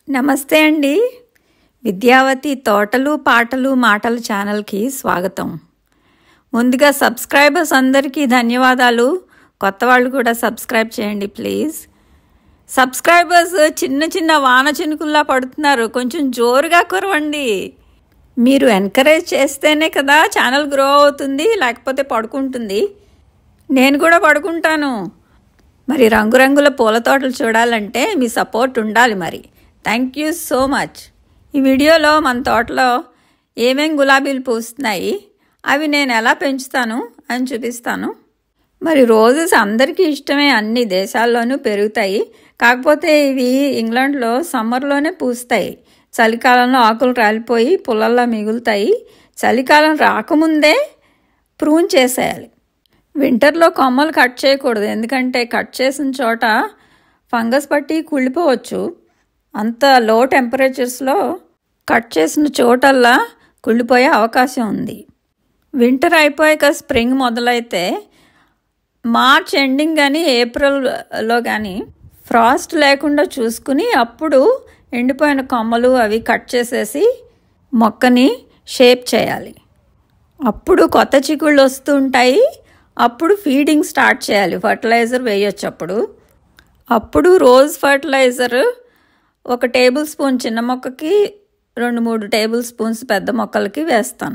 నమస్తే అండి. విద్యావతి తోటలు పాటలు మాటల ఛానల్కి స్వాగతం. ముందుగా సబ్స్క్రైబర్స్ అందరికీ ధన్యవాదాలు. కొత్త వాళ్ళు కూడా సబ్స్క్రైబ్ చేయండి ప్లీజ్. సబ్స్క్రైబర్స్ చిన్న చిన్న వాన చినుకుల్లా పడుతున్నారు, కొంచెం జోరుగా కురవండి. మీరు ఎంకరేజ్ చేస్తేనే కదా ఛానల్ గ్రో అవుతుంది, లేకపోతే పడుకుంటుంది. నేను కూడా పడుకుంటాను. మరి రంగురంగుల పూల తోటలు చూడాలంటే మీ సపోర్ట్ ఉండాలి. మరి థ్యాంక్ యూ సో మచ్. ఈ వీడియోలో మన తోటలో ఏమేం గులాబీలు పూస్తున్నాయి, అవి నేను ఎలా పెంచుతాను అని చూపిస్తాను. మరి రోజెస్ అందరికీ ఇష్టమే, అన్ని దేశాల్లోనూ పెరుగుతాయి. కాకపోతే ఇవి ఇంగ్లాండ్లో సమ్మర్లోనే పూస్తాయి. చలికాలంలో ఆకులు రాలిపోయి పుల్లల్లా మిగులుతాయి. చలికాలం రాకముందే ప్రూన్ చేసేయాలి. వింటర్లో కొమ్మలు కట్ చేయకూడదు, ఎందుకంటే కట్ చేసిన చోట ఫంగస్ పట్టి కుళ్ళిపోవచ్చు. అంత లో టెంపరేచర్స్లో కట్ చేసిన చోటల్లా కుళ్ళిపోయే అవకాశం ఉంది. వింటర్ అయిపోయాక స్ప్రింగ్ మొదలైతే మార్చ్ ఎండింగ్ కానీ ఏప్రిల్లో కానీ ఫ్రాస్ట్ లేకుండా చూసుకుని అప్పుడు ఎండిపోయిన కొమ్మలు అవి కట్ చేసేసి మొక్కని షేప్ చేయాలి. అప్పుడు కొత్త చిగుళ్ళు వస్తూ ఉంటాయి. అప్పుడు ఫీడింగ్ స్టార్ట్ చేయాలి. ఫర్టిలైజర్ వేయొచ్చు. అప్పుడు రోజ్ ఫర్టిలైజర్ 1 టేబుల్ స్పూన్ చిన్న మొక్కకి, 2-3 టేబుల్ స్పూన్స్ పెద్ద మొక్కలకి వేస్తాను.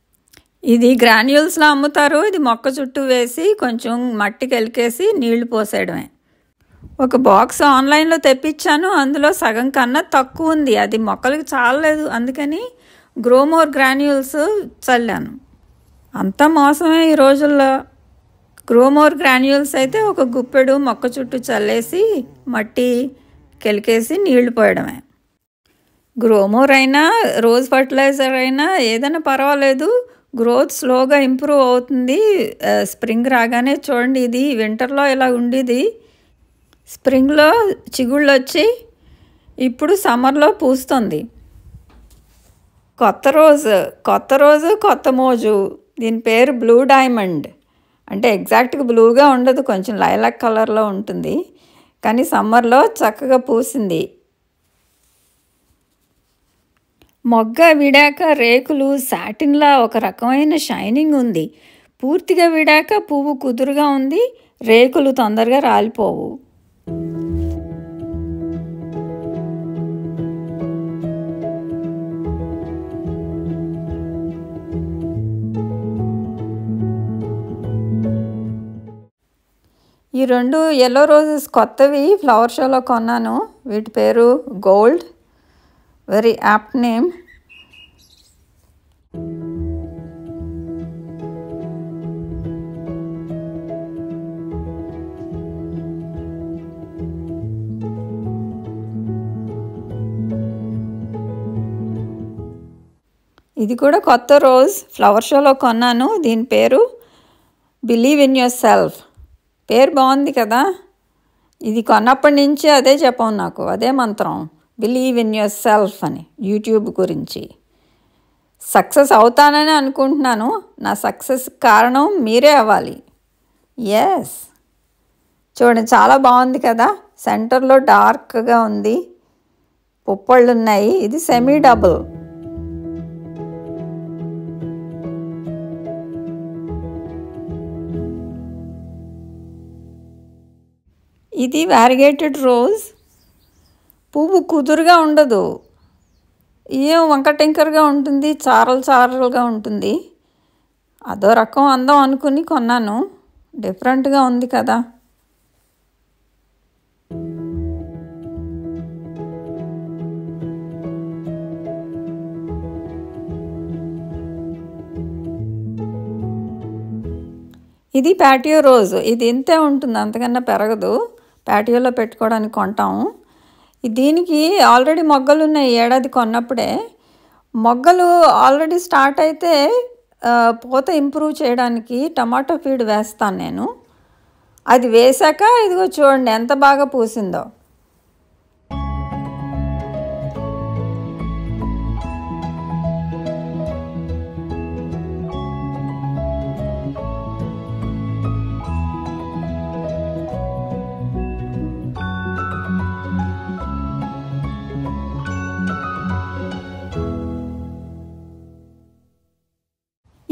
ఇది గ్రాన్యూల్స్లో అమ్ముతారు. ఇది మొక్క చుట్టూ వేసి కొంచెం మట్టి కలికేసి నీళ్లు పోసేయడమే. ఒక బాక్స్ ఆన్లైన్లో తెప్పించాను, అందులో సగం కన్నా తక్కువ ఉంది. అది మొక్కలకి చాలలేదు, అందుకని గ్రోమోర్ గ్రాన్యూల్స్ చల్లాను. అంతా మోసమే ఈ రోజుల్లో. గ్రోమోర్ గ్రాన్యూల్స్ అయితే ఒక గుప్పెడు మొక్క చుట్టూ చల్లేసి మట్టి కెలికేసి నీళ్లు పోయడమే. గ్రోమోర్ అయినా రోజ్ ఫర్టిలైజర్ అయినా ఏదైనా పర్వాలేదు, గ్రోత్ స్లోగా ఇంప్రూవ్ అవుతుంది. స్ప్రింగ్ రాగానే చూడండి, ఇది వింటర్లో ఇలా ఉండేది, స్ప్రింగ్లో చిగుళ్ళు వచ్చి ఇప్పుడు సమ్మర్లో పూస్తుంది. కొత్త రోజు కొత్త మోజు. దీని పేరు బ్లూ డైమండ్. అంటే ఎగ్జాక్ట్గా బ్లూగా ఉండదు, కొంచెం లైలాక్ కలర్లో ఉంటుంది, కానీ సమ్మర్లో చక్కగా పూసింది. మొగ్గ విడాక రేకులు సాటిన్లా ఒక రకమైన షైనింగ్ ఉంది. పూర్తిగా విడాక పువ్వు కుదురుగా ఉంది, రేకులు తొందరగా రాలిపోవు. ఈ 2 ఎల్లో రోజెస్ కొత్తవి ఫ్లవర్ షోలో కొన్నాను. వీటి పేరు గోల్డ్, వెరీ యాప్ట్ నేమ్. ఇది కూడా కొత్త రోజ్, ఫ్లవర్ షోలో కొన్నాను. దీని పేరు బిలీవ్ ఇన్ యువర్ సెల్ఫ్. పేరు బాగుంది కదా. ఇది కొన్నప్పటి నుంచి అదే చెప్పాం నాకు, అదే మంత్రం, బిలీవ్ ఇన్ యువర్ సెల్ఫ్ అని. యూట్యూబ్ గురించి సక్సెస్ అవుతానని అనుకుంటున్నాను. నా సక్సెస్ కారణం మీరే అవ్వాలి. ఎస్, చూడండి చాలా బాగుంది కదా. సెంటర్లో డార్క్గా ఉంది, పుప్పళ్ళు ఉన్నాయి. ఇది సెమీ డబుల్. ఇది వ్యారిగేటెడ్ రోజ్. పువ్వు కుదురుగా ఉండదు, ఏం వంకటింకరగా ఉంటుంది, చారలుగా ఉంటుంది. అదో రకం అందం అనుకుని కొన్నాను. డిఫరెంట్గా ఉంది కదా. ఇది ప్యాటియో రోజ్. ఇది ఇంతే ఉంటుంది, అంతకన్నా పెరగదు. ప్యాటియోలో పెట్టుకోవడానికి కొంటాము. దీనికి ఆల్రెడీ మొగ్గలు ఉన్నాయి. ఏడాది కొన్నప్పుడే మొగ్గలు ఆల్రెడీ స్టార్ట్ అయితే పూత ఇంప్రూవ్ చేయడానికి టమాటో ఫీడ్ వేస్తాను నేను. అది వేసాక ఇదిగో చూడండి ఎంత బాగా పూసిందో.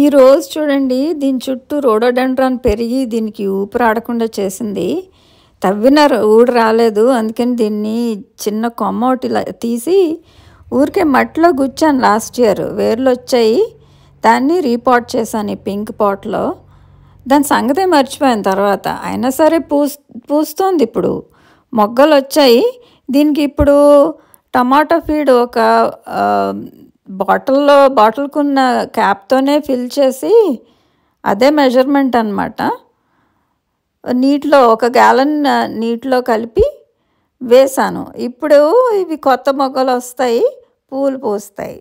ఈ రోజ్ చూడండి, దీని చుట్టూ రోడోడెండ్రాన్ పెరిగి దీనికి ఊపిరాడకుండా చేసింది. తవ్విన ఊడు రాలేదు, అందుకని దీన్ని చిన్న కొమ్మ ఒకటి తీసి ఊరికే మట్టిలో గుచ్చాను. లాస్ట్ ఇయర్ వేర్లు వచ్చాయి, దాన్ని రీపాట్ చేశాను ఈ పింక్ పాట్లో. దాని సంగతే మర్చిపోయాను తర్వాత. అయినా సరే పూస్తోంది. ఇప్పుడు మొగ్గలు వచ్చాయి. దీనికి ఇప్పుడు టమాటో ఫీడ్ ఒక బాటిల్కున్న క్యాప్తోనే ఫిల్ చేసి, అదే మెజర్మెంట్ అన్నమాట, నీటిలో 1 గ్యాలన్ నీటిలో కలిపి వేసాను. ఇప్పుడు ఇవి కొత్త మొగ్గలు వస్తాయి, పూలు పూస్తాయి.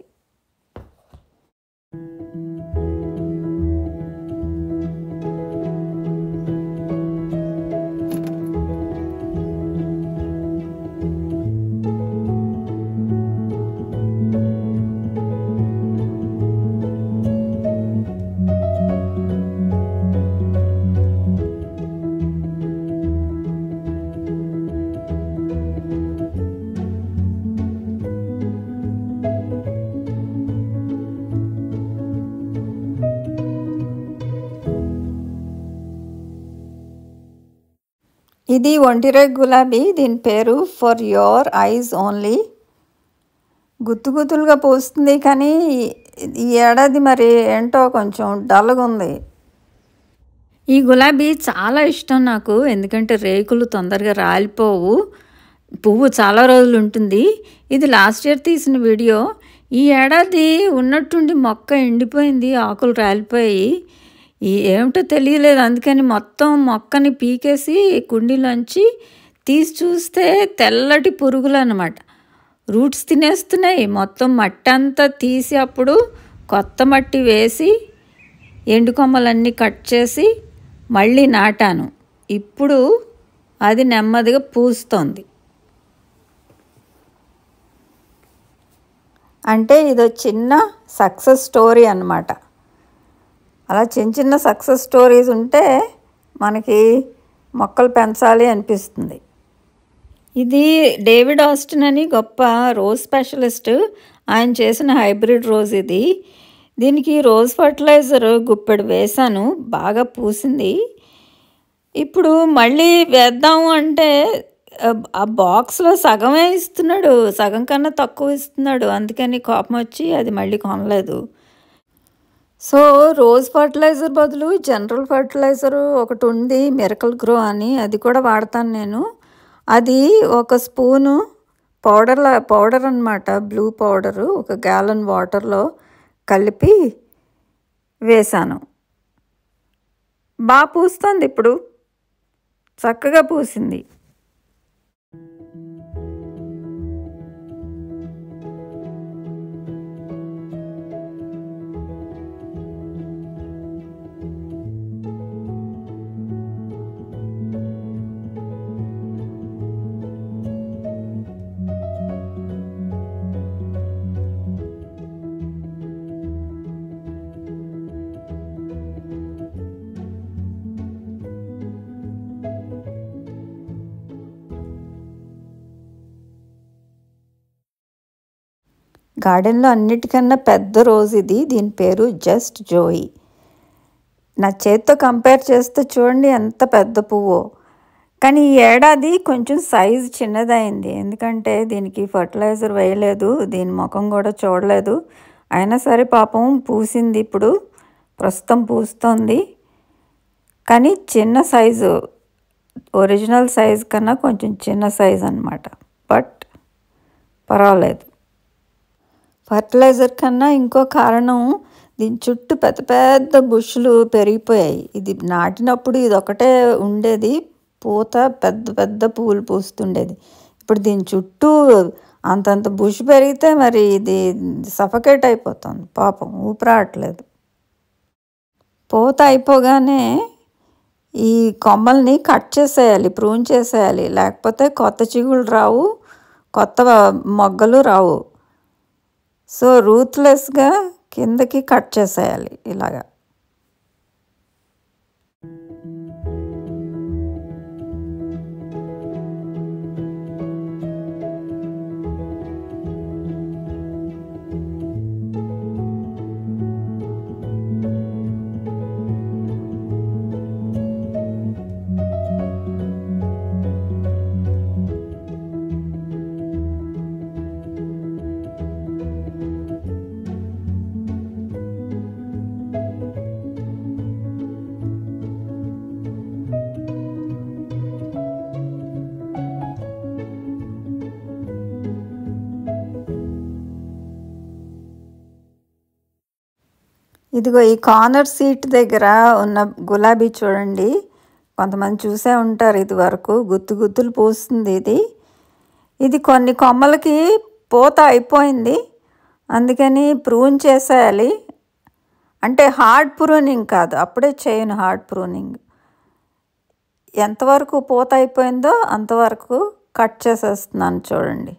ఇది ఒంటిరేగు గులాబీ. దీని పేరు ఫర్ యువర్ ఐజ్ ఓన్లీ. గుత్తులుగా పూస్తుంది, కానీ ఈ ఏడాది మరి ఏంటో కొంచెం డల్గా ఉంది. ఈ గులాబీ చాలా ఇష్టం నాకు, ఎందుకంటే రేకులు తొందరగా రాలిపోవు, పువ్వు చాలా రోజులు ఉంటుంది. ఇది లాస్ట్ ఇయర్ తీసిన వీడియో. ఈ ఏడాది ఉన్నట్టుండి మొక్క ఎండిపోయింది, ఆకులు రాలిపోయి ఏమిటో తెలియలేదు. అందుకని మొత్తం మొక్కని పీకేసి కుండీలోంచి తీసి చూస్తే తెల్లటి పురుగులు అన్నమాట, రూట్స్ తినేస్తున్నాయి. మొత్తం మట్టి అంతా తీసి అప్పుడు కొత్త మట్టి వేసి ఎండు కొమ్మలన్నీ కట్ చేసి మళ్ళీ నాటాను. ఇప్పుడు అది నెమ్మదిగా పూస్తోంది. అంటే ఇదో చిన్న సక్సెస్ స్టోరీ అన్నమాట. అలా చిన్న సక్సెస్ స్టోరీస్ ఉంటే మనకి మొక్కలు పెంచాలి అనిపిస్తుంది. ఇది డేవిడ్ ఆస్టిన్ అని గొప్ప రోజ్ స్పెషలిస్ట్, ఆయన చేసిన హైబ్రిడ్ రోజ్ ఇది. దీనికి రోజ్ ఫర్టిలైజర్ గుప్పెడు వేశాను, బాగా పూసింది. ఇప్పుడు మళ్ళీ వేద్దాము అంటే ఆ బాక్స్లో సగమే ఇస్తున్నాడు, సగం కన్నా తక్కువ ఇస్తున్నాడు. అందుకని కోపం వచ్చి అది మళ్ళీ కొనలేదు. సో రోజ్ ఫర్టిలైజర్ బదులు జనరల్ ఫర్టిలైజర్ ఒకటి ఉంది, మిరకల్ గ్రో అని, అది కూడా వాడతాను నేను. అది 1 స్పూను పౌడర్ అన్నమాట, బ్లూ పౌడరు 1 గ్యాలన్ వాటర్లో కలిపి వేశాను. బాగా పూస్తుంది, ఇప్పుడు చక్కగా పూసింది. గార్డెన్లో అన్నిటికన్నా పెద్ద రోజ్ ఇది. దీని పేరు జస్ట్ జోయి. నా చేత్తో కంపేర్ చేస్తే చూడండి ఎంత పెద్ద పువ్వో. కానీ ఈ ఏడాది కొంచెం సైజు చిన్నదైంది, ఎందుకంటే దీనికి ఫర్టిలైజర్ వేయలేదు, దీని ముఖం కూడా చూడలేదు. అయినా సరే పాపం పూసింది, ఇప్పుడు ప్రస్తుతం పూస్తోంది. కానీ చిన్న సైజు, ఒరిజినల్ సైజు కన్నా కొంచెం చిన్న సైజు అన్నమాట. బట్ పర్వాలేదు. ఫర్టిలైజర్ కన్నా ఇంకో కారణం, దీని చుట్టూ పెద్ద పెద్ద బుష్లు పెరిగిపోయాయి. ఇది నాటినప్పుడు ఇది ఒకటే ఉండేది, పూత పెద్ద పెద్ద పూలు పూస్తుండేది. ఇప్పుడు దీని చుట్టూ అంతంత బుష్ పెరిగితే మరి ఇది సఫకేట్ అయిపోతుంది, పాపం ఊపిరాడట్లేదు. పూత అయిపోగానే ఈ కొమ్మల్ని కట్ చేసేయాలి, ప్రూన్ చేసేయాలి, లేకపోతే కొత్త చిగుళ్ళు రావు, కొత్త మొగ్గలు రావు. సో రూత్లెస్గా కిందకి కట్ చేసేయాలి ఇలాగా. ఇదిగో ఈ కార్నర్ సీట్ దగ్గర ఉన్న గులాబీ చూడండి, కొంతమంది చూసే ఉంటారు, ఇది వరకు గుత్తు గుత్తులు పూస్తుంది. ఇది కొన్ని కొమ్మలకి పూత అయిపోయింది, అందుకని ప్రూన్ చేసేయాలి. అంటే హార్డ్ ప్రూనింగ్ కాదు, అప్పుడే చేయను హార్డ్ ప్రూనింగ్. ఎంతవరకు పూత అయిపోయిందో అంతవరకు కట్ చేసేస్తున్నాను చూడండి.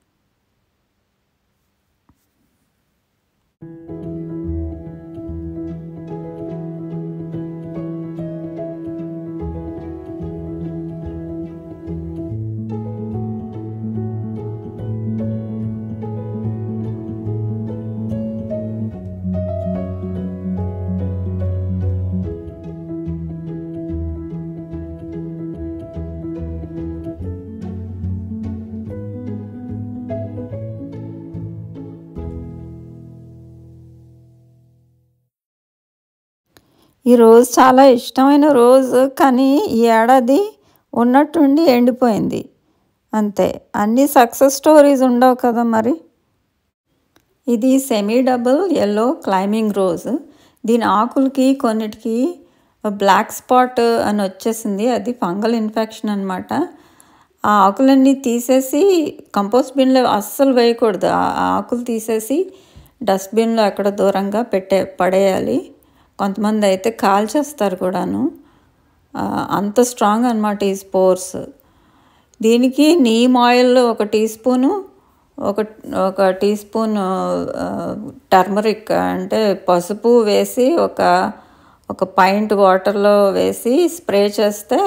ఈ రోజు చాలా ఇష్టమైన రోజు, కానీ ఈ ఏడాది ఉన్నట్టుండి ఎండిపోయింది అంతే. అన్నీ సక్సెస్ స్టోరీస్ ఉండవు కదా మరి. ఇది semi double yellow climbing rose. దీని ఆకులకి కొన్నిటికి బ్లాక్ స్పాట్ అని వచ్చేసింది, అది ఫంగల్ ఇన్ఫెక్షన్ అనమాట. ఆ ఆకులన్నీ తీసేసి కంపోస్ట్ బిన్లో అస్సలు వేయకూడదు. ఆ ఆకులు తీసేసి డస్ట్బిన్లో ఎక్కడ దూరంగా పడేయాలి. కొంతమంది అయితే కాల్చేస్తారు కూడాను, అంత స్ట్రాంగ్ అనమాట ఈ స్పోర్స్. దీనికి నీమ్ ఆయిల్ 1 టీ స్పూను, ఒక టీ స్పూన్ టర్మరిక్ అంటే పసుపు వేసి ఒక పైంట్ వాటర్లో వేసి స్ప్రే చేస్తే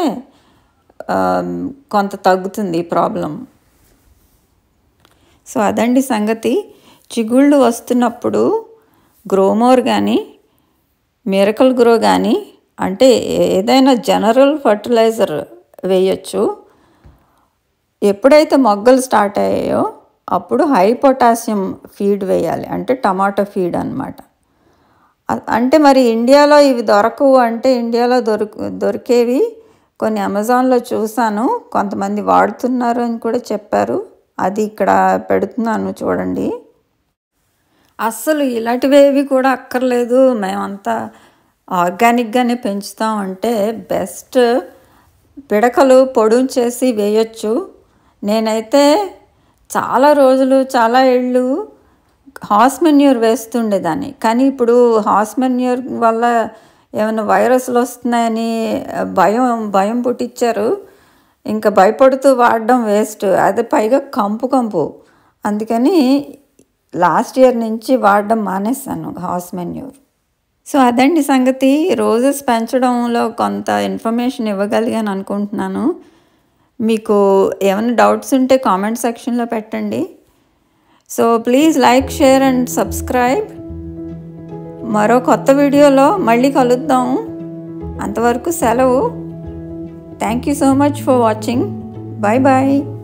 కొంత తగ్గుతుంది ఈ ప్రాబ్లం. సో అదండి సంగతి. చిగుళ్ళు వస్తున్నప్పుడు గ్రోమోర్ కానీ మిరకల్ గ్రో కానీ, అంటే ఏదైనా జనరల్ ఫర్టిలైజర్ వేయచ్చు. ఎప్పుడైతే మొగ్గలు స్టార్ట్ అయ్యాయో అప్పుడు హై పొటాషియం ఫీడ్ వేయాలి, అంటే టమాటో ఫీడ్ అన్నమాట. అంటే మరి ఇండియాలో ఇవి దొరకవు అంటే, ఇండియాలో దొరికేవి కొన్ని అమెజాన్లో చూశాను, కొంతమంది వాడుతున్నారు అని కూడా చెప్పారు. అది ఇక్కడ పెడుతున్నాను చూడండి. అస్సలు ఇలాంటివేవి కూడా అక్కర్లేదు, మేమంతా ఆర్గానిక్గానే పెంచుతామంటే బెస్ట్. పిడకలు పొడుంచేసి వేయచ్చు. నేనైతే చాలా రోజులు చాలా ఏళ్ళు హార్స్ మెన్యూర్ వేస్తుండేదాన్ని, కానీ ఇప్పుడు హార్స్ మెన్యూర్ వల్ల ఏమైనా వైరస్లు వస్తున్నాయని భయం పుట్టించారు. ఇంకా భయపడుతూ వాడడం వేస్ట్, అది పైగా కంపు. అందుకని లాస్ట్ ఇయర్ నుంచి వాడడం మానేశాను హార్స్ మెన్యూర్. సో అదండి సంగతి. రోజెస్ పెంచడంలో కొంత ఇన్ఫర్మేషన్ ఇవ్వగలిగాను అనుకుంటున్నాను. మీకు ఏమైనా డౌట్స్ ఉంటే కామెంట్ సెక్షన్లో పెట్టండి. So please like, share and subscribe. మరో కొత్త వీడియోలో మళ్ళీ కలుద్దాం. అంతవరకు సెలవు. Thank you so much for watching. Bye bye.